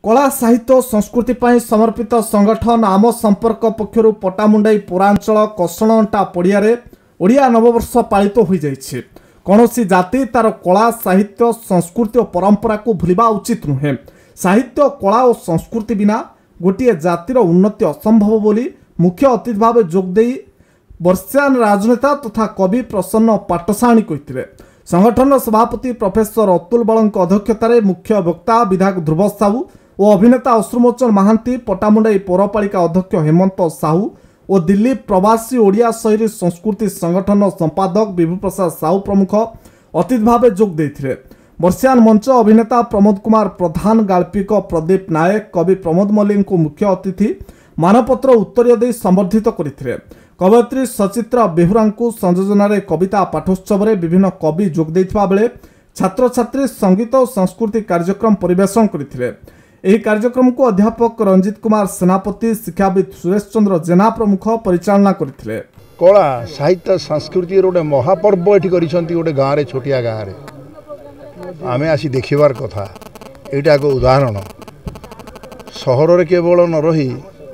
कला साहित्य संस्कृति पर समर्पित संगठन आम संपर्क पक्षर पटामुंडाई पौरांचल कसणटा पड़िया ओडिया नववर्ष पालित हो जाइए। कौनसी जाति तार कला साहित्य संस्कृति और परंपरा को भूलिबा उचित नुहे। साहित्य कला और संस्कृति बिना गोटे जातिर उन्नति असंभव बोली मुख्य अतिथि भाव जोगदे वर्षियान राजनेता तथा कवि प्रसन्न पाटसाणी कही। संगठन सभापति प्रोफेसर अतुल बल अध्यक्षतार मुख्य वक्ता विधायक ध्रुव साहू और अभिनेता अश्रुमोचन महांती, पटामुंडाई पौरपालिका अध्यक्ष हेमंत साहू और दिल्ली प्रवासी ओडिया शहरी संस्कृति संगठन संपादक विभु प्रसाद साहू प्रमुख अतिथि भाव जोग देथिले। वर्षियान मंच अभिनेता प्रमोद कुमार प्रधान, गाल्पिक प्रदीप नायक, कवि प्रमोद मल्लिक को मुख्य अतिथि मानपत्र उत्तरीय दे संबर्धित करथिले। कवयित्री सचित्रा बेहुरा को संयोजन कविता पाठोत्सव में विभिन्न कवि जोग देथिबा बेले छात्र छात्री संगीत और संस्कृति कार्यक्रम परिवेशन करथिले। ଏହି कार्यक्रम को अध्यापक रंजित कुमार सेनापति, शिक्षाविद सुरेश चंद्र जेना प्रमुख परिचालना करथिले। कला साहित्य संस्कृति गोटे महापर्व ये गोटे गाँव में छोटिया गाँव में आमे आसी देखिबार कथा। एटा एक उदाहरण सहर रे केवल न रही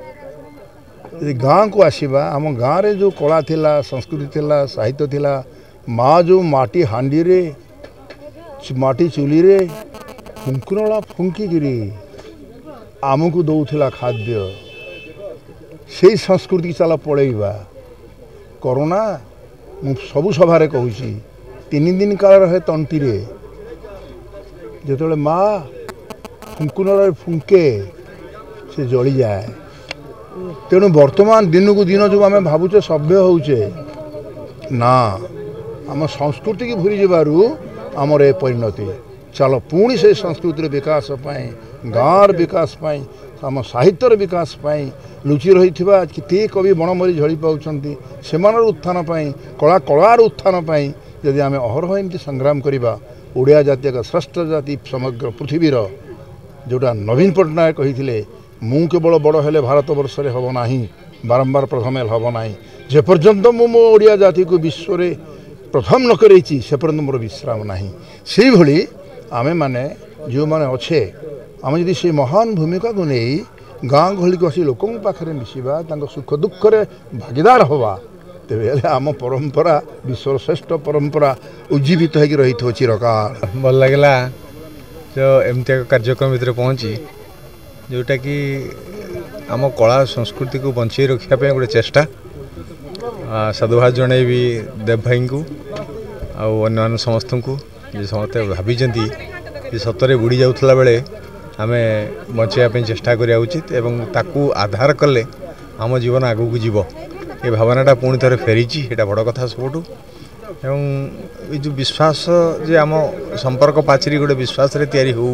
गाँव को आसीबा। आम गाँव रे जो कला थिला, संस्कृति थिला, साहित्य थिला, माँ जो माटी हांडी रे माटी चुली रे फुंकुरला फुंकिगिरी आमको दौला खाद्य से संस्कृति चल पड़ेबा। कोरोना मु सबु सभारे कहूँ 3 दिन काल रहे तंटी रे जो माँ फुंकुन फुंके से जली जाए। तेणु वर्तमान दिन को दिन जो आम भावुचे सभ्य होचे ना आम संस्कृति की भूली जारू आमर ए परिणति। चलो पुणी से संस्कृतिर विकास गाँव विकास आम साहित्यर विकास लुचि रही कितने कवि बणमरी झड़ी पाँच से उत्थान कला कलार उत्थान जदि आम अहरह एमती संग्राम करवा ओडिया जाति एक श्रेष्ठ जाति समग्र पृथ्वीर जोटा नवीन पट्टनायक कही मु केवल बड़ हेले भारत वर्ष में हम ना बारंबार प्रथम हम ना जेपर्यंत मो ओडिया जाति को विश्व में प्रथम न करेछि से पर्यंत मोर विश्राम ना। से भली आमे माने जो माने अच्छे आम जदि से महान भूमिका को नहीं गाँ गहली को आसी लोक पाखे मिसवा सुख दुख भागीदार हवा तेरे आम परंपरा विश्वर श्रेष्ठ परंपरा उज्जीवित हो रही थो चिरकाल। भल लगला जो एमती कार्यक्रम भितर पहुँची जोटा कि आम कला संस्कृति को बंचाई रखापी गोटे चेष्टा। साधुवाद जनइबी देव भाई को अन्य समस्त को समस्ते भावी सतरे बुड़ी जाऊला बेले आम बचाई चेष्टा करा उचित एवं ताकू आधार कले आम जीवन आगू को जीव ये भावनाटा पुणी थे फेरी यहाँ बड़ कथा सबुठ। एवं ये जो विश्वास जे आम संपर्क पाचेरी गोटे विश्वास तैयारी हो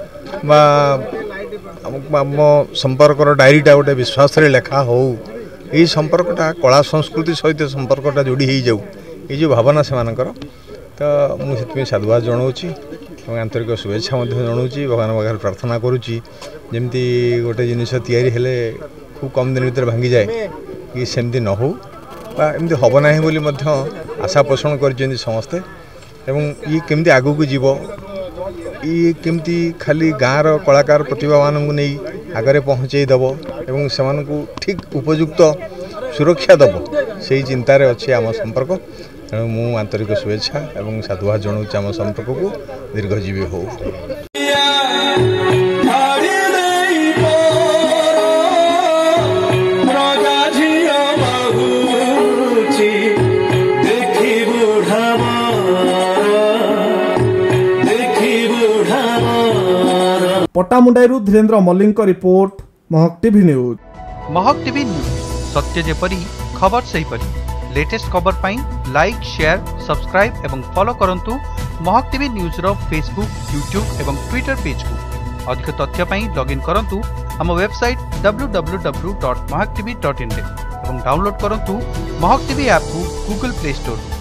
आम संपर्कर डायरीटा गोटे विश्वास लेखा हो यही संपर्कटा कला संस्कृति सहित संपर्कटा जोड़ी हो जाऊ ये जो भावना से मानकर तो मुझे साधुवाद जनाऊँगी और आंतरिक शुभेच्छा जनाऊँगी। भगवान पाखे प्रार्थना करुँची जमती गोटे जिनिस तैयारी हेले खूब कम दिन भीतर भांगी जाए कि सेमती न हो एमती हम ना बोली आशा पोषण कर समस्ते। एवं ये केमती आगू को जीव ये केमती खाली गाँव कलाकार प्रतिभा मानू नहीं आगे पहुँचे दब एवं से ठीक उपयुक्त सुरक्षा दब से चिंतार अच्छे आम संपर्क। तेणु मु आंतरिक शुभेच्छा और साधुवाद जनाऊँ आम संपर्क को दीर्घजीवी हो। पटामुंडाईरू Dhirendra Mallik report, Mahak TV news. Mahak TV news सत्य जेपरी खबर सही परी। लेटेस्ट खबर पाई लाइक, शेयर, सब्सक्राइब एवं फॉलो करंतु महक टीवी न्यूज रो फेसबुक, यूट्यूब एवं ट्विटर पेज को। अधिक तथ्य पाई लॉगिन करंतु हम वेबसाइट www.mahaktv.in एवं डाउनलोड करंतु महक टीवी ऐप को गूगल प्ले स्टोर।